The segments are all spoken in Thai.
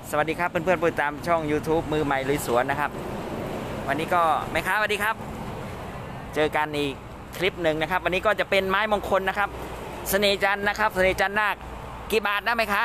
สวัสดีครับเพื่อนๆผู้ติดตามช่อง YouTube มือใหม่ลุยสวนนะครับวันนี้ก็แม่ค้าสวัสดีครับเจอกันอีกคลิปหนึ่งนะครับวันนี้ก็จะเป็นไม้มงคลนะครับเสน่ห์จันทร์นะครับเสน่ห์จันทร์นาคกี่บาทนะแม่ค้า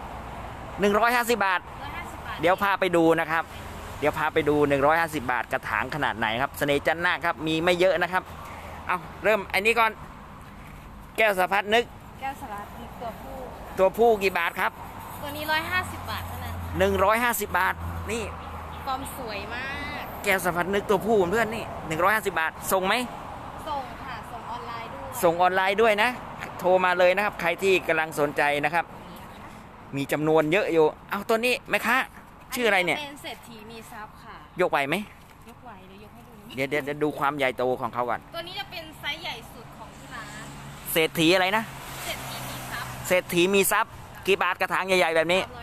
150 บาทเดี๋ยวพาไปดูนะครับเดี๋ยวพาไปดู150 บาทกระถางขนาดไหนครับเสน่ห์จันทร์นาคครับมีไม่เยอะนะครับเอาเริ่มอันนี้ก่อนแก้วสะพัดนึกแก้วสลัดมีตัวผู้กี่บาทครับตัวนี้150 บาทเท่านั้น 150 บาทนี่ฟอร์มสวยมากแก้วสะพัดนึกตัวผู้เพื่อนนี่150 บาทส่งไหมส่งค่ะส่งออนไลน์ด้วยส่งออนไลน์ด้วยนะโทรมาเลยนะครับใครที่กำลังสนใจนะครับมีจำนวนเยอะอยู่เอาตัวนี้ไหมคะชื่ออะไรเนี่ยเป็นเศรษฐีมีทรัพย์ค่ะยกไหวไหมยกไหวเดี๋ยวยกให้ดูเดี๋ยวจะดูความใหญ่โตของเขาก่อนตัวนี้จะเป็นไซส์ใหญ่สุดของที่ร้านเศรษฐีอะไรนะเศรษฐีมีทรัพย์เศรษฐีมีทรัพย์กี่บาทกระถางใหญ่ๆแบบนี้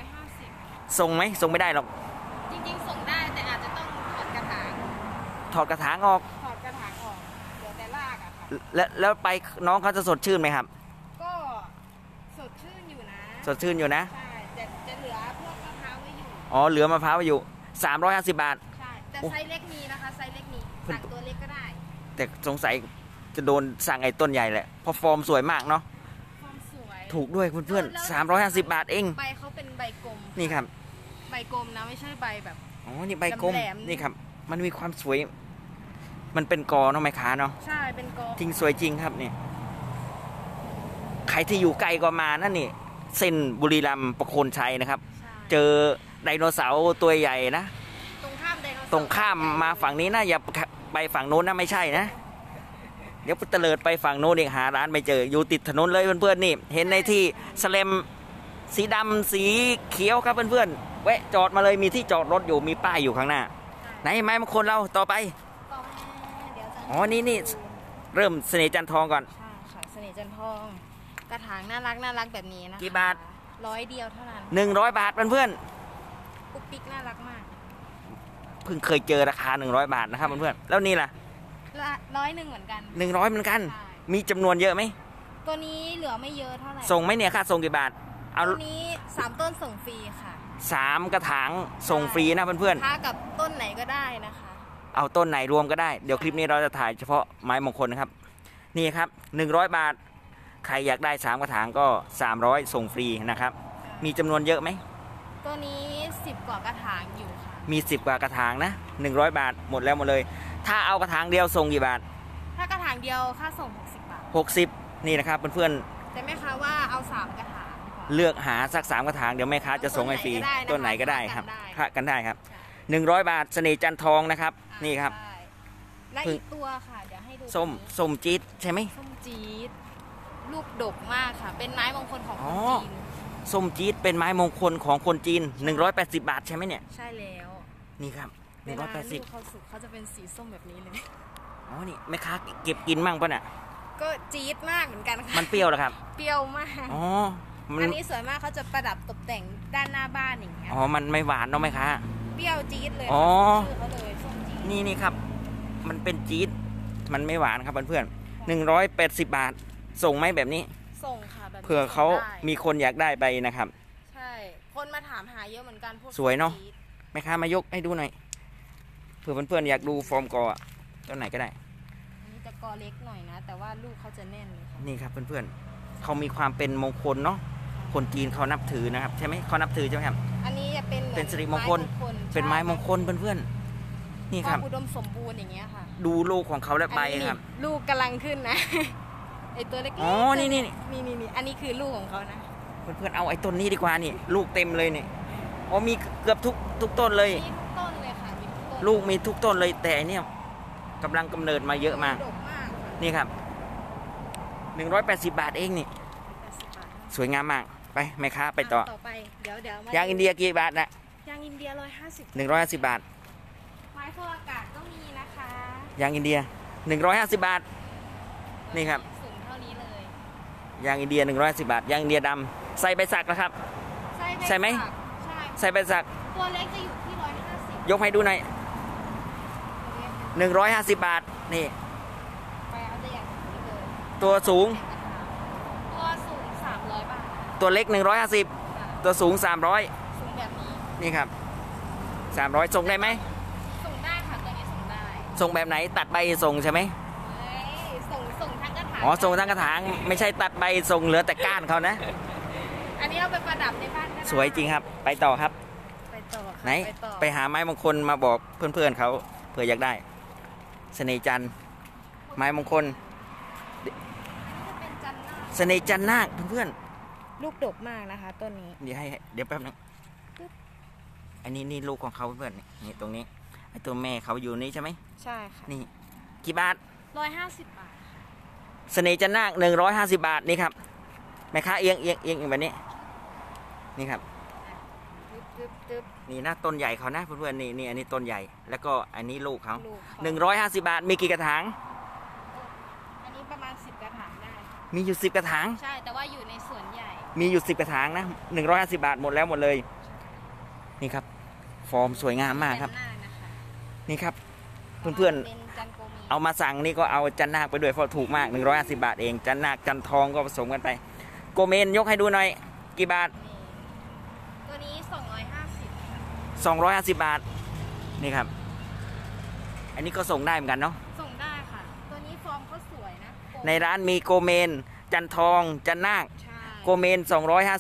150 ส่งไหมส่งไม่ได้หรอกจริงๆส่งได้แต่อาจจะต้องถอดกระถางถอดกระถางออกถอดกระถางออกเดี๋ยวแต่รากอะค่ะแล้วไปน้องเขาจะสดชื่นไหมครับก็สดชื่นอยู่นะสดชื่นอยู่นะใช่จะเหลือพวกมะพร้าวไว้อยู่อ๋อเหลือมะพร้าวไว้อยู่350 บาทใช่แต่ไซส์เล็กมีนะคะไซส์เล็กมีสั่งตัวเล็กก็ได้แต่สงสัยจะโดนสั่งไอ้ต้นใหญ่แหละเพราะฟอร์มสวยมากเนาะฟอร์มสวยถูกด้วยเพื่อนๆ350 บาทเองใบเขาเป็นใบกลมนี่ครับใบกลมนะไม่ใช่ใบแบบอ๋อนี่ใบกลมนี่ครับมันมีความสวยมันเป็นกอเนาะไม้ขาเนาะใช่เป็นกอจริงสวยจริงครับนี่ใครที่อยู่ไกลก็มานั่นนี่เส้นบุรีรัมย์ประโคนชัยนะครับเจอไดโนเสาร์ตัวใหญ่นะตรงข้ามไดโนเสาร์ตรงข้ามมาฝั่งนี้นะอย่าไปฝั่งโน้นนะไม่ใช่นะเดี๋ยวเตลิดไปฝั่งโน้นเองหาร้านไม่เจออยู่ติดถนนเลยเพื่อนๆนี่เห็นในที่สแลมสีดำสีเขียวครับเพื่อนๆแวะจอดมาเลยมีที่จอดรถอยู่มีป้ายอยู่ข้างหน้าไหนไม้มงคลเราต่อไปอ๋อนี่เริ่มเสน่ห์จันทองก่อนใช่ค่ะเสน่ห์จันทองกระถางน่ารักแบบนี้นะคะกี่บาท 100 เดียวเท่านั้น 100 บาทเพื่อนๆปุ๊กปิ๊กน่ารักมากเพิ่งเคยเจอราคา100 บาทนะครับเพื่อนๆแล้วนี่ล่ะ 100เหมือนกัน 100เหมือนกันมีจำนวนเยอะไหมตัวนี้เหลือไม่เยอะเท่าไหร่ส่งไหมเนี่ยค่าส่งกี่บาทเอาตัวนี้3 ต้นส่งฟรีค่ะ 3 กระถางส่งฟรีนะเพื่อนๆถ้ากับต้นไหนก็ได้นะคะเอาต้นไหนรวมก็ได้เดี๋ยวคลิปนี้เราจะถ่ายเฉพาะไม้มงคลนะครับนี่ครับ100 บาทใครอยากได้3 กระถางก็300ส่งฟรีนะครับมีจำนวนเยอะไหมตัวนี้10 กว่ากระถางอยู่ค่ะมี10 กว่ากระถางนะ100 บาทหมดแล้วหมดเลยถ้าเอากระถางเดียวส่งกี่บาทถ้ากระถางเดียวค่าส่ง60 บาท 60นี่นะครับเพื่อนๆแต่แม่ค้าว่าเอา3 กระถางเลือกหาสัก3 กระถางเดี๋ยวแม่ค้าจะส่งให้ฟรีต้นไหนก็ได้ครับค่ากันได้ครับ100 บาทเสน่ห์จันทองนะครับนี่ครับและอีกตัวค่ะเดี๋ยวให้ดูส้มจี๊ดใช่ไหมส้มจี๊ดลูกดกมากค่ะเป็นไม้มงคลของคนจีนส้มจี๊ดเป็นไม้มงคลของคนจีน180 บาทใช่ไหมเนี่ยใช่แล้วนี่ครับ180 เขาสุกเขาจะเป็นสีส้มแบบนี้เลยอ๋อนี่แม่ค้าเก็บกินมั่งป่ะเนี่ยก็จี๊ดมากเหมือนกันค่ะมันเปรี้ยวเหรอครับเปรี้ยวมากอ๋ออันนี้สวยมากเขาจะประดับตกแต่งด้านหน้าบ้านอย่างเงี้ยอ๋อมันไม่หวานเนาะแม่ค้าเปรี้ยวจี๊ดเลยอ๋อชื่อเขาเลยส้มจี๊ดนี่ครับมันเป็นจี๊ดมันไม่หวานครับเพื่อนๆ180 บาทส่งไหมแบบนี้ส่งค่ะแบบเผื่อเขามีคนอยากได้ไปนะครับใช่คนมาถามหาเยอะเหมือนกันพวกสวยเนาะแม่ค้ามายกให้ดูหน่อยเผื่อเพื่อนๆอยากดูฟอร์มกอต้นไหนก็ได้อันนี้จะกอเล็กหน่อยนะแต่ว่าลูกเขาจะแน่นเลยค่ะนี่ครับเพื่อนๆเขามีความเป็นมงคลเนาะคนจีนเขานับถือนะครับใช่ไหมเขานับถือใช่ไหมครับอันนี้จะเป็นสิริมงคลเป็นไม้มงคลเพื่อนๆนี่ครับอุดมสมบูรณ์อย่างเงี้ยค่ะดูลูกของเขาและใบครับลูกกำลังขึ้นนะไอตัวเล็กอ๋อนี่อันนี้คือลูกของเขานะเพื่อนๆเอาไอ้ต้นนี้ดีกว่านี่ลูกเต็มเลยนี่อ๋อมีเกือบทุกต้นเลยมีทุกต้นเลยค่ะมีทุกต้นลูกมีทุกต้นเลยแต่เนี่ยกำลังกำเนิดมาเยอะมากนี่ครับ180 บาทเองนี่สวยงามมากไปแม่ค้าไปต่อไปเดี๋ยวยางอินเดียกี่บาทนะยางอินเดีย 150 บาทไม้ฟอกอากาศก็มีนะคะยางอินเดีย150 บาทนี่ครับสูงเท่านี้เลยยางอินเดีย150 บาทยางอินเดียดำใส่ใบสักนะครับใช่ไหมใส่ใบสักตัวเล็กจะอยู่ที่150 ยกให้ดูหน่อย150 บาทนี่ไปเอาตัวอย่างนี้เลยตัวสูง 300 บาทตัวเล็ก150ตัวสูง300 สูงแบบนี้นี่ครับ300ส่งได้ไหมส่งได้ค่ะตัวนี้ส่งได้ส่งแบบไหนตัดใบส่งใช่ไหมเฮ้ยส่งทั้งกระถางอ๋อส่งทั้งกระถางไม่ใช่ตัดใบส่งเหลือแต่ก้านเขานะอันนี้เอาไปประดับในบ้านก็ได้สวยจริงครับไปต่อครับไปต่อค่ะไหนไปต่อไปหาไม้มงคลมาบอกเพื่อนๆเขาเผื่ออยากได้เสน่ห์จันทร์ไม้มงคลจะเป็นจันทร์หน้าเสน่ห์จันทร์นาคเพื่อนลูกดกมากนะคะต้นนี้ๆเดี๋ยวแป๊บนึงอันนี้นี่ลูกของเขาเพื่อนๆนี่ตรงนี้ไอ้ตัวแม่เขาอยู่นี่ใช่ไหมใช่ค่ะนี่กี่บาท 150 บาทเสน่ห์จันทร์นาค150 บาทนี่ครับแม่ค้าเอียงแบบนี้นี่ครับตึ๊บนี่นะต้นใหญ่เขานะเพื่อนๆนี่อันนี้ต้นใหญ่แล้วก็อันนี้ลูกเขาลูกเขา 150 บาทมีกี่กระถางอันนี้ประมาณ10 กระถางได้มีอยู่10 กระถางใช่แต่ว่าอยู่ในสวนใหญ่มีอยู่10 กระถางนะ150 บาทหมดแล้วหมดเลยนี่ครับฟอร์มสวยงามมากครับจันทร์หน้านะคะนี่ครับเพื่อนเป็นจันทร์โกมีๆเอามาสั่งนี่ก็เอาจันนาคไปด้วยเพราะถูกมาก150 บาทเองจันนาคจันทองก็ผสมกันไปโกเมนยกให้ดูหน่อยกี่บาทตัวนี้250ค่ะ 250 บาทนี่ครับอันนี้ก็ส่งได้เหมือนกันเนาะส่งได้ค่ะ ตัวนี้ฟอร์มเขาสวยนะโกในร้านมีโกเมนจันทองจันนาคใช่โกเมน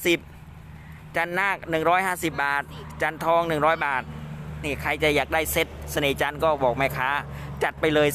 250จันนาค150 บาท จันทอง100 บาทนี่ใครจะอยากได้เซ็ตเสน่ห์จันทร์ก็บอกแม่ค้าจัดไปเลย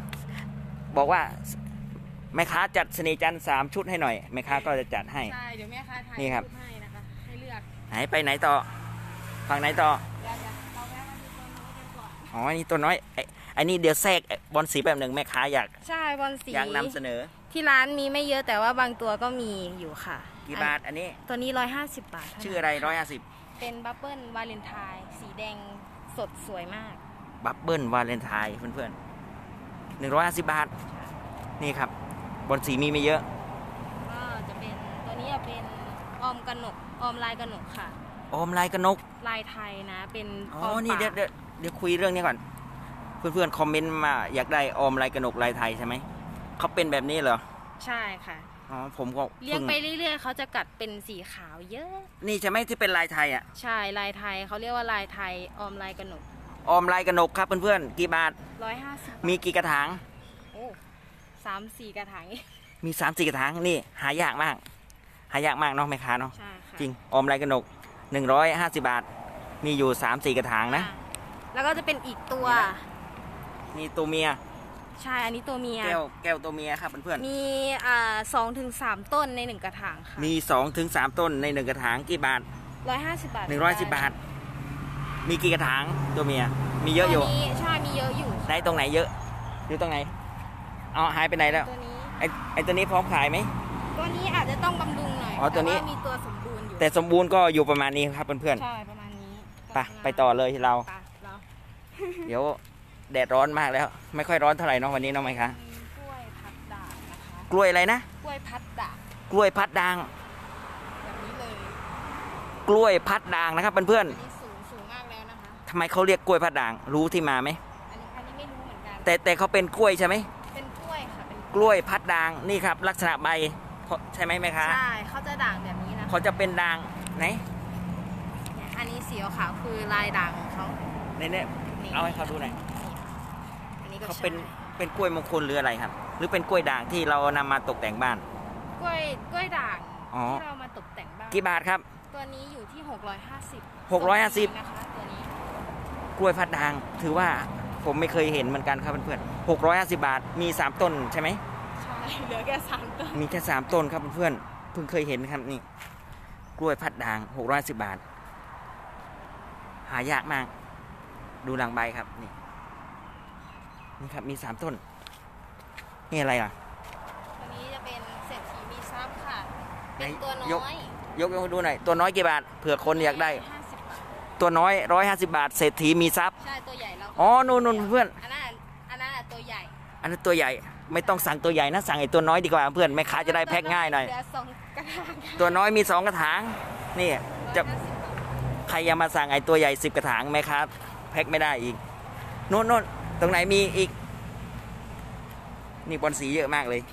3บอกว่าแม่ค้าจัดเสน่ห์จันทร์3ชุดให้หน่อยแม่ค้าก็จะจัดให้ใช่เดี๋ยวแม่ค้าถ่ายนี่ครับรูปให้นะคะให้เลือกไหนไปไหนต่อฝั่งไหนต่อเดี๋ยวเราแวะมาดูตัวนี้กันก่อนอ๋ออันนี้ตัวน้อยไอ้นี่เดี๋ยวแทรกบอลสีแบบหนึ่งแม่ค้าอยากใช่บอลสีอยากนำเสนอที่ร้านมีไม่เยอะแต่ว่าบางตัวก็มีอยู่ค่ะกี่บาทอันนี้ตัวนี้150 บาทเท่านั้นชื่ออะไร150 เป็นบับเบิ้ลวาเลนไทน์สีแดงสดสวยมากบับเบิ้ลวาเลนไทน์เพื่อนๆ150 บาทนี่ครับบอลสีมีไม่เยอะก็จะเป็นตัวนี้จะเป็นออมกระหนกออมลายกระหนกค่ะโอมลายกระนกลายไทยนะเป็นอ๋อออมนี่ป่าเดี๋ยวคุยเรื่องนี้ก่อน เพื่อนๆคอมเมนต์มาอยากได้ออมลายกระนกลายไทยใช่ไหมเขาเป็นแบบนี้เหรอใช่ค่ะอ๋อผมก็เลี้ยงพิ่ไปเรื่อยๆเขาจะกัดเป็นสีขาวเยอะนี่ใช่ไหมที่เป็นลายไทยอ่ะใช่ลายไทยเขาเรียกว่าลายไทยออมลายกระหนกออมลายกระนกครับเพื่อนๆกี่บาท 150 มีกี่กระถางโอ้3-4 กระถางนี่มี3-4 กระถางนี่หายากมากหายากมากเนาะแม่ค้าเนาะใช่ค่ะจริงออมลายกระนก150 บาท มีอยู่3-4 กระถางนะอ่แล้วก็จะเป็นอีกตัวนี่ตัวเมียใช่อันนี้ตัวเมียแก้วตัวเมียครับเพื่อนมี2-3 ต้นใน1 กระถางค่ะๆมี2-3 ต้นใน1กระถางกี่บาท 150 บาท 110 บาท มีกี่กระถางตัวเมียมีเยอะอยู่ตัวนี้ใช่มีเยอะอยู่ไหนตรงไหนเยอะอยู่ตรงไหนเอาหายไปไหนแล้วตัวนี้ไอ้ตัวนี้พร้อมขายไหมตัวนี้อาจจะต้องบำรุงหน่อยอ๋อตัวนี้ามีตัวสมบูรณ์อยู่แต่สมบูรณ์ก็อยู่ประมาณนี้ครับเพื่อนใช่ประมาณนี้ๆไปต่อเลยเราไปเราเดี๋ยวแดดร้อนมากแล้ว ไม่ค่อยร้อนเท่าไหร่เนาะวันนี้เนาะไหมคะมีกล้วยพัดด่างนะคะกล้วยอะไรนะกล้วยพัดด่างกล้วยพัดด่างแบบนี้เลยกล้วยพัดด่างนะครับเพื่อนอันนี้สูงมากแล้วนะคะๆทำไมเขาเรียกกล้วยพัดด่างรู้ที่มาไหมอันนี้ไม่รู้เหมือนกันแต่เขาเป็นกล้วยใช่ไหมเป็นกล้วยค่ะเป็นกล้วยพัดด่างนี่ครับ ลักษณะใบใช่ไหมแม่ค้าใช่เขาจะด่างแบบนี้นะคะเขาจะเป็นด่างไหนเนี่ยอันนี้สีขาวๆคือลายด่างของเขาเนี่ยนี่เอาให้เขาดูหน่อยอันนี้ก็เขาใช่เป็นกล้วยมงคลหรืออะไรครับ หรือเป็นกล้วยด่างที่เรานำมาตกแต่งบ้านกล้วยด่างอ๋อที่เรามาตกแต่งบ้านกี่บาทครับตัวนี้อยู่ที่650 650 นะคะตัวนี้กล้วยพัดด่างถือว่าผมไม่เคยเห็นเหมือนกันครับเพื่อนๆ650 บาทมี3ต้นใช่ไหมใช่เหลือแค่3ต้นมีแค่3ต้นครับเพื่อนๆเพิ่งเคยเห็นครับนี่กล้วยพัดด่าง650 บาท หายากมากดูหลังใบครับนี่ครับมี3ต้นนี่อะไรอ่ะตัวนี้จะเป็นเศรษฐีมีทรัพย์ค่ะ เป็นไหนตัวน้ยกอยยกดูหน่อยตัวน้อยกี่บาทเผื่อคนอยากได้ 50 บาทตัวน้อย150 บาทเศรษฐีมีทรัพย์ใช่ตัวใหญ่แล้วอ๋อนู่นเพื่อนอันนั้นอะตัวใหญ่อันนั้นตัวใหญ่ไม่ต้องสั่งตัวใหญ่นะสั่งไอ้ตัวน้อยดีกว่าเพื่อนแม่ค้าจะได้แพ็คง่ายหน่อยเหลือ2 กระถางตัวน้อยมี2 กระถางนี่จะ 150 บาทใครยังมาสั่งไอ้ตัวใหญ่10 กระถางแม่ค้าแพ็คไม่ได้อีกนู่นตรงไหนมีอีกนี่บอลสีเยอะมากเลย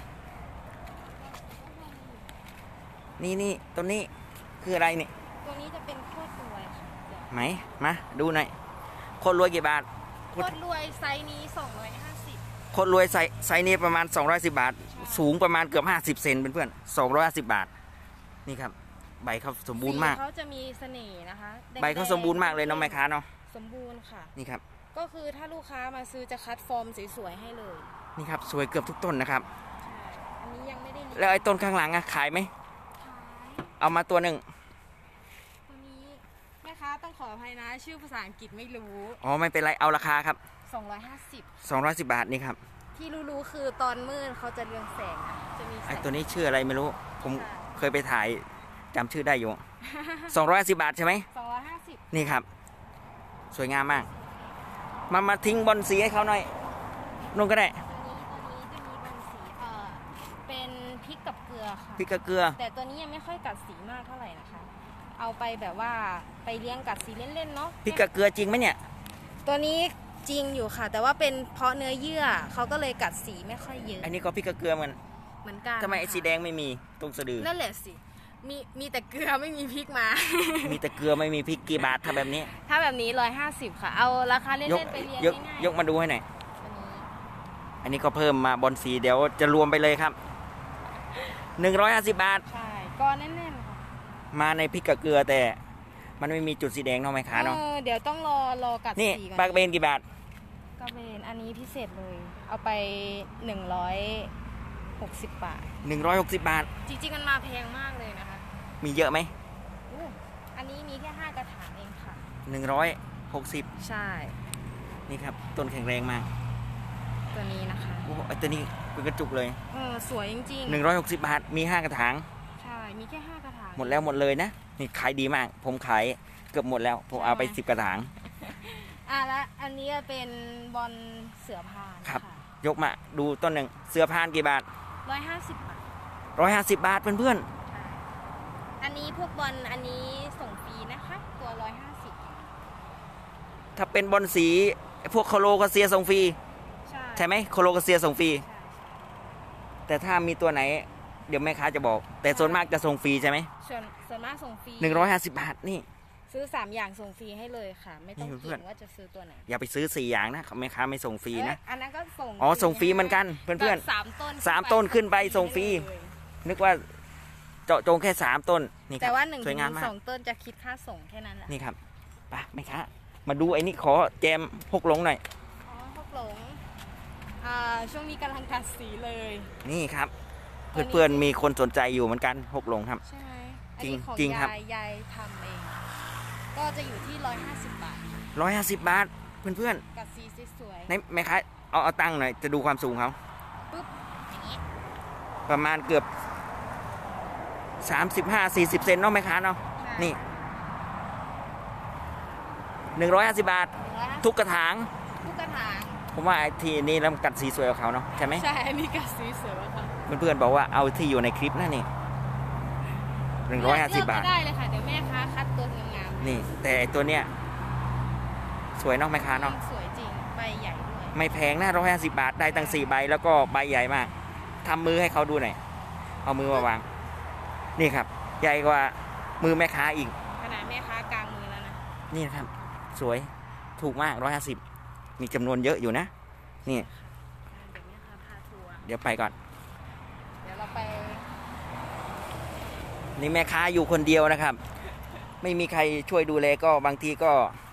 นี่ต้นนี้คืออะไรนี่ตัวนี้จะเป็นโคตรรวยค่ะเดี๋ยวไหมมาดูหน่อยคนรวยกี่บาทโคตรรวยไซส์นี้250 คนรวยไซส์นี้ประมาณ210 บาทสูงประมาณเกือบ50 เซนเพื่อนๆ250 บาทนี่ครับใบเขาสมบูรณ์มากสีเขาจะมีเสน่ห์นะคะใบเขาสมบูรณ์มากเลยน้องแม่ค้าเนาะสมบูรณ์ค่ะนี่ครับก็คือถ้าลูกค้ามาซื้อจะคัดฟอร์มสวยๆให้เลยนี่ครับสวยเกือบทุกต้นนะครับใช่อันนี้ยังไม่ได้แล้วไอ้ต้นข้างหลังอะขายไหมขายเอามาตัวหนึ่งตัวนี้แม่ค้าต้องขออภัยนะชื่อภาษาอังกฤษไม่รู้อ๋อไม่เป็นไรเอาราคาครับ 250 บาทนี่ครับที่รู้ๆคือตอนมืดเขาจะเรืองแสงจะมีแสงไอ้ตัวนี้ชื่ออะไรไม่รู้ผมเคยไปถ่ายจำชื่อได้อยู่250 บาทใช่ไหม 250 นี่ครับสวยงามมากมาทิ้งบอลสีให้เขาหน่อยนุ่นก็ได้ตัวนี้จะมีบอลสีเป็นพริกกับเกลือค่ะพริกกับเกลือแต่ตัวนี้ยังไม่ค่อยกัดสีมากเท่าไหร่นะคะเอาไปแบบว่าไปเลี้ยงกัดสีเล่นๆเนาะพริกกับเกลือจริงไหมเนี่ยตัวนี้จริงอยู่ค่ะแต่ว่าเป็นเพราะเนื้อเยื่อเขาก็เลยกัดสีไม่ค่อยเยอะอันนี้ก็พริกกับเกลือเหมือนกันทำไมไอ้สีแดงไม่มีตรงสะดือนั่นแหละสิมีแต่เกลือไม่มีพริกมามีแต่เกลือไม่มีพริกกี่บาทถ้าแบบนี้ 150ค่ะเอาราคาเล่นๆไปเรียนง่ายๆยกมาดูให้หน่อยอันนี้ก็เพิ่มมาบอลสีเดี๋ยวจะรวมไปเลยครับ150 บาทใช่ก็แน่นๆค่ะมาในพริกกับเกลือแต่มันไม่มีจุดสีแดงเนาะไหมคะเนาะเดี๋ยวต้องรอกัดสีก่อนนี่ปลากระเบนกี่บาทกระเบนอันนี้พิเศษเลยเอาไป160 บาท 160 บาทจริงๆมันมาแพงมากเลยนะคะมีเยอะไหมอันนี้มีแค่5 กระถางเองค่ะ 160 ใช่นี่ครับต้นแข็งแรงมากตัวนี้นะคะโอ้ตัวนี้เป็นกระจุกเลยสวยจริงๆ160 บาทมี5 กระถางใช่มีแค่5 กระถางหมดแล้วหมดเลยนะนี่ขายดีมากผมขายเกือบหมดแล้วผมเอาไป10 กระถางแล้วอันนี้เป็นบอลเสือพานครับยกมาดูต้นหนึ่งเสือพานกี่บาท 150 บาท 150 บาทเพื่อนๆอันนี้พวกบอลอันนี้ส่งฟรีนะคะตัว150 ถ้าเป็นบอลสีพวกโคโลกาเซียส่งฟรีใช่ไหมโคโลกาเซียส่งฟรีแต่ถ้ามีตัวไหนเดี๋ยวแม่ค้าจะบอกแต่ส่วนมากจะส่งฟรีใช่ไหมส่วนมากส่งฟรี 150 บาทนี่ซื้อ3 อย่างส่งฟรีให้เลยค่ะไม่ต้องเกี่ยงว่าจะซื้อตัวไหนอย่าไปซื้อ4 อย่างนะแม่ค้าไม่ส่งฟรีนะอันนั้นก็ส่งส่งฟรีเหมือนกันเพื่อนๆ3 ต้นขึ้นไปส่งฟรีนึกว่าเจาะจงแค่3 ต้นนี่ครับแต่ว่า1 ถึง 2 ต้นจะคิดค่าส่งแค่นั้นแหละนี่ครับไปแม่ค้ามาดูไอ้นี่ขอแจมพกหลงหน่อยพกหลงช่วงนี้กำลังกัดสีเลยนี่ครับเพื่อนๆมีคนสนใจอยู่เหมือนกันพกหลงครับใช่ไหมจริงครับยายทำเองก็จะอยู่ที่150 บาท 150 บาทเพื่อนๆกัดสีสวยๆแม่ค้าเอาตั้งหน่อยจะดูความสูงเขาปุ๊บอย่างนี้ประมาณเกือบ35-40 เซนเนาะแม่ค้าเนาะนี่150 บาททุกกระถางผมว่าไอ้ที่นี่แล้วกัดสีสวยกับเขาเนาะใช่ไหมใช่อันนี้กัดสีสวยค่ะเพื่อนๆบอกว่าเอาที่อยู่ในคลิปนั่นนี่150 บาทได้เลยค่ะเดี๋ยวแม่ค้าคัดตัวงามนี่แต่ตัวเนี้ยสวยเนาะแม่ค้าเนาะสวยจริงใบใหญ่ด้วยไม่แพงนะ150 บาทได้ตั้ง4 ใบแล้วก็ใบใหญ่มากทำมือให้เขาดูหน่อยเอามือมาวางนี่ครับใหญ่กว่ามือแม่ค้าอีกขนาดแม่ค้ากลางมือแล้วนะนี่นะครับสวยถูกมาก150มีจำนวนเยอะอยู่นะนี่เดี๋ยวไปก่อนเดี๋ยวเราไปนี่แม่ค้าอยู่คนเดียวนะครับไม่มีใครช่วยดูแลก็บางทีก็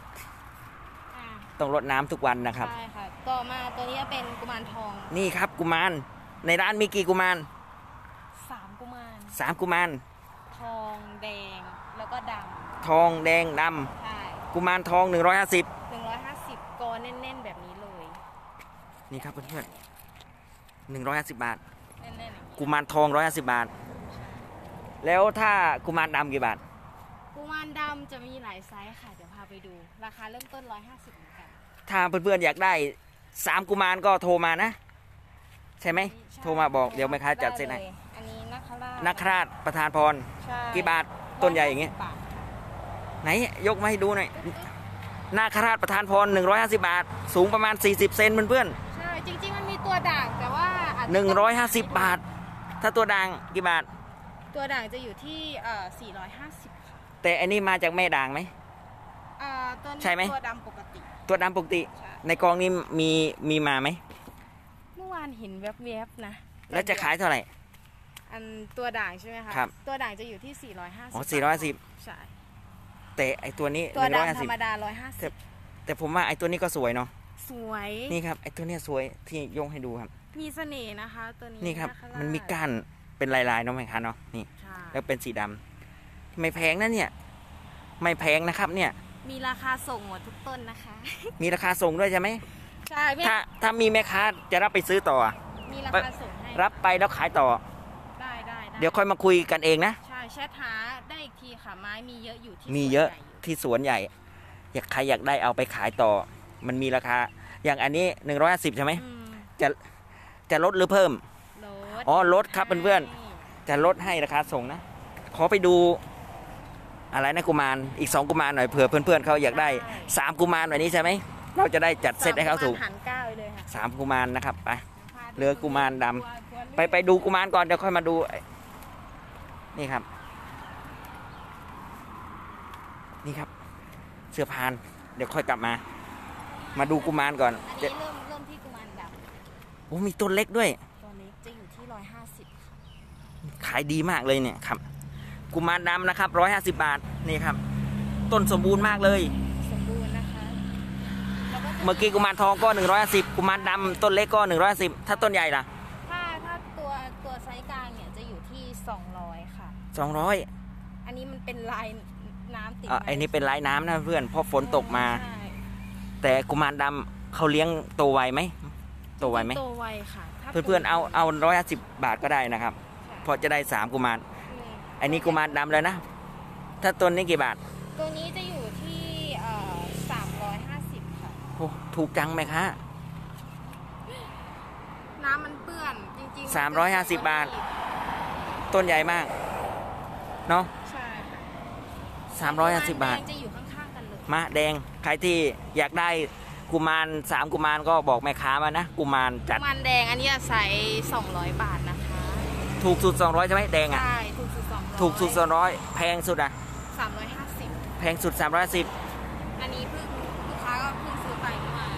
ต้องรดน้ำทุกวันนะครับใช่ค่ะต่อมาตัวนี้เป็นกุมารทองนี่ครับกุมารในร้านมีกี่กุมาร 3 กุมาร 3 กุมารทองแดงแล้วก็ดำทองแดงดำใช่กุมารทอง150 กอแน่นๆแบบนี้เลยนี่ครับเพื่อนๆ150 บาทแน่นๆกุมารทอง150 บาทแล้วถ้ากุมารดำกี่บาทกุมารดำจะมีหลายไซส์ค่ะเดี๋ยวพาไปดูราคาเริ่มต้น150เหมือนกันถ้าเพื่อนๆอยากได้3 กุมารก็โทรมานะใช่ไหมโทรมาบอกเดี๋ยวแม่ค้าจัดเซ็นให้อันนี้นักราชประธานพรกี่บาทต้นใหญ่อย่างเงี้ยไหนยกมาให้ดูหน่อยนาคราชประธานพร150 บาทสูงประมาณ40 เซนเพื่อนๆใช่จริงๆมันมีตัวด่างแต่ว่า 150 บาทถ้าตัวด่างกี่บาทตัวด่างจะอยู่ที่450ค่ะแต่อันนี้มาจากแม่ด่างไหมตัวนี้ใช่ไหมตัวดำปกติตัวดำปกติใช่ในกองนี้มีมาไหมเมื่อวานเห็นแวบๆนะแล้วจะขายเท่าไหร่อันตัวด่างใช่ไหมคะครับตัวด่างจะอยู่ที่450 อ๋อ450 ใช่แต่ไอตัวนี้ตัวดำธรรม 150 ดาแต่ผมว่าไอตัวนี้ก็สวยเนาะ 150สวยนี่ครับไอตัวเนี้ยสวยที่ยกให้ดูครับมีเสน่ห์นะคะตัวนี้นี่ครับาคาราชมันมีก้านเป็นลายๆเนาะแม่ค้าเนาะนี่ใช่แล้วเป็นสีดำไม่แพงนะเนี่ย ไม่แพงนะครับเนี่ยมีราคาส่งหมดทุกต้นนะคะมีราคาส่งด้วยใช่ไหมใช่ไม่ถ้ามีแม่ค้าจะรับไปซื้อต่อมีราคาส่งให้รับไปแล้วขายต่อได้เดี๋ยวค่อยมาคุยกันเองนะใช่แชทหาได้อีกทีค่ะไม้มีเยอะอยู่ที่มีเยอะสวนใหญ่ที่สวนใหญ่ ใครอยากได้เอาไปขายต่อ มันมีราคา อย่างอันนี้150ใช่ไหมอืมจะลดหรือเพิ่มลดอ๋อลดครับเพื่อน จะลดให้ราคาส่งนะ ขอไปดู อะไรนะกุมารอีก2กุมารหน่อยเผื่อเพื่อนๆเขาอยากได้3กุมารแบบนี้ใช่ไหมเราจะได้จัดเซตให้เขาถูกหันก้าวไปเลยค่ะ 3กุมารนะครับไป เหลือกุมารดำตัวไปดูกุมารก่อนเดี๋ยวค่อยมาดูนี่ครับ นี่ครับ เสื้อพาน เดี๋ยวค่อยกลับมา มาดูกุมารก่อนอันนี้เริ่มที่กุมารดโอ้มีต้นเล็กด้วยำตัวนี้จะอยู่ที่150ค่ะขายดีมากเลยเนี่ยครับ กุมารดำนะครับ150 บาทนี่ครับ ต้นสมบูรณ์มากเลยสมบูรณ์นะคะแล้วก็จะเมื่อกี้กุมารทองก็150กุมารดำต้นเล็กก็150ถ้าต้นใหญ่ล่ะถ้าตัวไซส์กลางเนี่ยจะอยู่ที่200ค่ะ 200 อันนี้มันเป็นลายน้ำติดไอ้นี่เป็นลายน้ำนะเพื่อนเพราะฝนตกมาใช่แต่กุมารดำเขาเลี้ยงโตไวไหมโตไวไหมโตไวค่ะถ้าเพื่อนๆเอา150 บาทก็ได้นะครับเพราะจะได้3กุมารอืมอันนี้กุมารดำเลยนะ ถ้าต้นนี้กี่บาทตัวนี้จะอยู่ที่350ค่ะโอ้ถูกจังไหมคะน้ำมันเปื้อนจริงๆ 350 บาท ต้นใหญ่มากเนาะใช่ค่ะ 350 บาทแดงจะอยู่ข้างๆกันเลยมะแดงใครที่อยากได้กุมาร3กุมารก็บอกแม่ค้ามานะกุมารจัดมันแดงอันนี้ใส่200 บาทนะคะถูกสุด200ใช่ไหมแดงอ่ะใช่ถูกสุด200 ถูกสุด200แพงสุดอ่ะ 350 แพงสุด310 อันนี้เพิ่งลูกค้าก็เพิ่งซื้อไปเมื่อวาน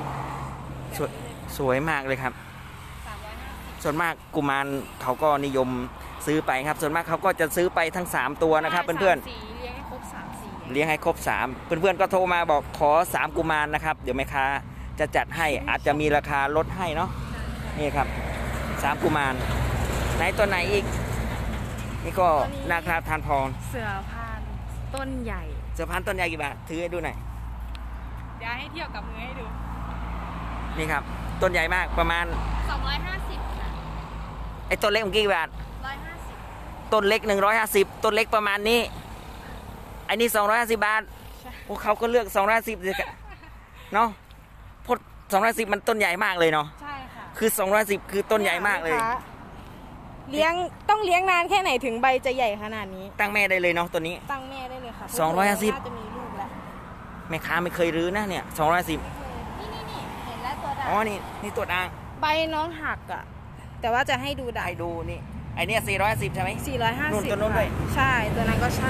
สวยมากเลยครับ 350 ส่วนมากกุมารเขาก็นิยมซื้อไปครับ ส่วนมากเขาก็จะซื้อไปทั้ง3ตัวนะครับเพื่อนสีเลี้ยงให้ครบ3สีๆเลี้ยงให้ครบ3เพื่อนๆก็โทรมาบอกขอ3กุมารนะครับเดี๋ยวแม่ค้าจะจัดให้อาจจะมีราคาลดให้เนาะนี่ครับ3กุมารไหนตัวไหนอีกนี่ก็นาคราทานพรเสือพานต้นใหญ่เสือพันธุ์ต้นใหญ่กี่บาทถือให้ดูหน่อยเดี๋ยวให้เทียบกับมือให้ดูนี่ครับต้นใหญ่มากประมาณ 250ค่ะไอ้ต้นเล็กเมื่อกี้กี่บาท 150 ต้นเล็ก150ต้นเล็กประมาณนี้อันนี้250 บาทใช่พวกเขาก็เลือก250เลยเนาะพด210มันต้นใหญ่มากเลยเนาะใช่ค่ะคือ210คือต้นใหญ่มากเลยเลี้ยงต้องเลี้ยงนานแค่ไหนถึงใบจะใหญ่ขนาดนี้ตั้งแม่ได้เลยเนาะตัวนี้ตั้งแม่ได้เลยค่ะ 250 น่าจะมีลูกแล้วแม่ค้าไม่เคยรื้อนะเนี่ย210 นี่เห็นแล้วตัวด่างอ๋อนี่ตัวด่างใบน้องหักอ่ะ แต่ว่าจะให้ดูด่างให้ดูนี่ไอเนี้ย410ใช่ไหม 450 นู่นตัวนู้นด้วยค่ะใช่ตัวนั้นก็ใช่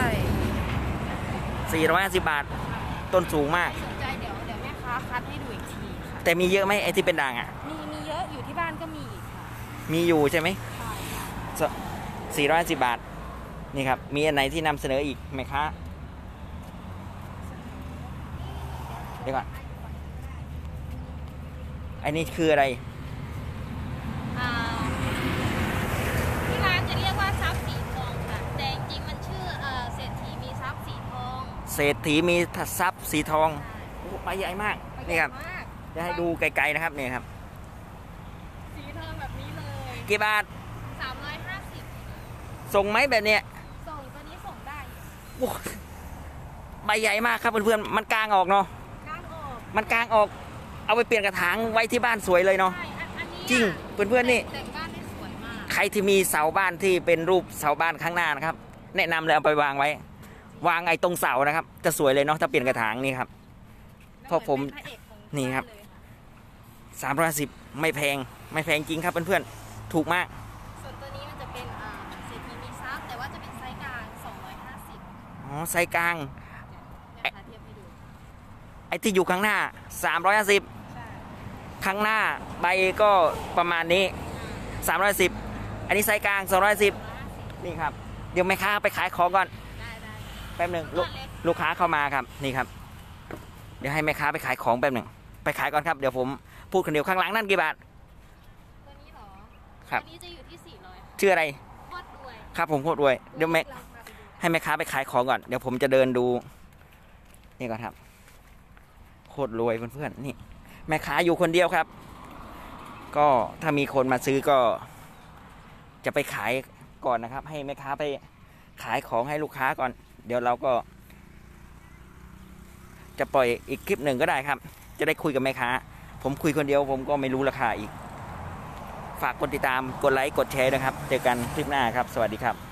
450 บาท ต้นสูงมากสนใจเดี๋ยวแม่ค้าคัดให้ดูอีกทีค่ะแต่มีเยอะไหมไอที่เป็นด่างอ่ะมีเยอะอยู่ที่บ้านก็มีอีกค่ะมีอยู่ใช่ไหมใช่ค่ะ 450 บาท นี่ครับ มีอันไหนที่นำเสนออีกไหมคะเดี๋ยวก่อนอันนี้คืออะไรที่ร้านจะเรียกว่าทรัพย์สีทองค่ะแต่จริงๆมันชื่อเศรษฐีมีทรัพย์สีทองเศรษฐีมีทรัพย์สีทองโอ้ใบใหญ่มาก นี่ครับมากจะให้ดูไกลๆนะครับนี่ครับสีทองแบบนี้เลยกี่บาท 350 ส่งไหมแบบเนี้ยส่งตัวนี้ส่งได้โอ้ใบใหญ่มากครับเพื่อนๆมันกลางออกเนาะก้านออกมันกลางออก เอาไปเปลี่ยนกระถางไว้ที่บ้านสวยเลยเนาะใช่อันนี้จริงเพื่อนๆนี่แต่งบ้านได้สวยมากใครที่มีเสาบ้านที่เป็นรูปเสาบ้านข้างหน้านะครับ แนะนำเลยเอาไปวางไว้ วางไอ้ตรงเสานะครับ จะสวยเลยเนาะถ้าเปลี่ยนกระถางนี่ครับ เพราะผมแล้วเหอนเป็นพระเอกของนี่ครับานเลยะ 310ไม่แพงจริงครับเพื่อนๆถูกมากส่วนตัวนี้มันจะเป็นเศรษฐีมีทรัพย์แต่ว่าจะเป็นไซส์กลาง250 อ๋อไซส์กลางเดี๋ยวหาเทียบให้ดูไอ้ที่อยู่ข้างหน้า350 ใช่ข้างหน้าใบก็ประมาณนี้310อันนี้ไซส์กลาง210นี่ครับเดี๋ยวแม่ค้าไปขายของก่อนได้ได้แป๊บหนึ่งก้อนเล็กลูกค้าเข้ามาครับนี่ครับเดี๋ยวให้แม่ค้าไปขายของแป๊บหนึ่งไปขายก่อนครับเดี๋ยวผมพูดคนเดียวข้างหลังนั่นกี่บาทตัวนี้เหรอครับตัวนี้จะอยู่ที่400 ชื่ออะไรโคตรด้วยครับผมพูดด้วยเดี๋ยวแม่ลองมาดูให้แม่ค้าไปขายของก่อนเดี๋ยวผมจะเดินดูนี่ก่อนครับโคตรรวยเพื่อนๆนี่แม่ค้าอยู่คนเดียวครับ ก็ถ้ามีคนมาซื้อก็จะไปขายก่อนนะครับ ให้แม่ค้าไปขายของให้ลูกค้าก่อน เดี๋ยวเราก็ จะปล่อยอีกคลิปหนึ่งก็ได้ครับ จะได้คุยกับแม่ค้าผมคุยคนเดียวผมก็ไม่รู้ราคาอีก ฝากกดติดตามกดไลค์กดแชร์นะครับเจอกันคลิปหน้าครับสวัสดีครับ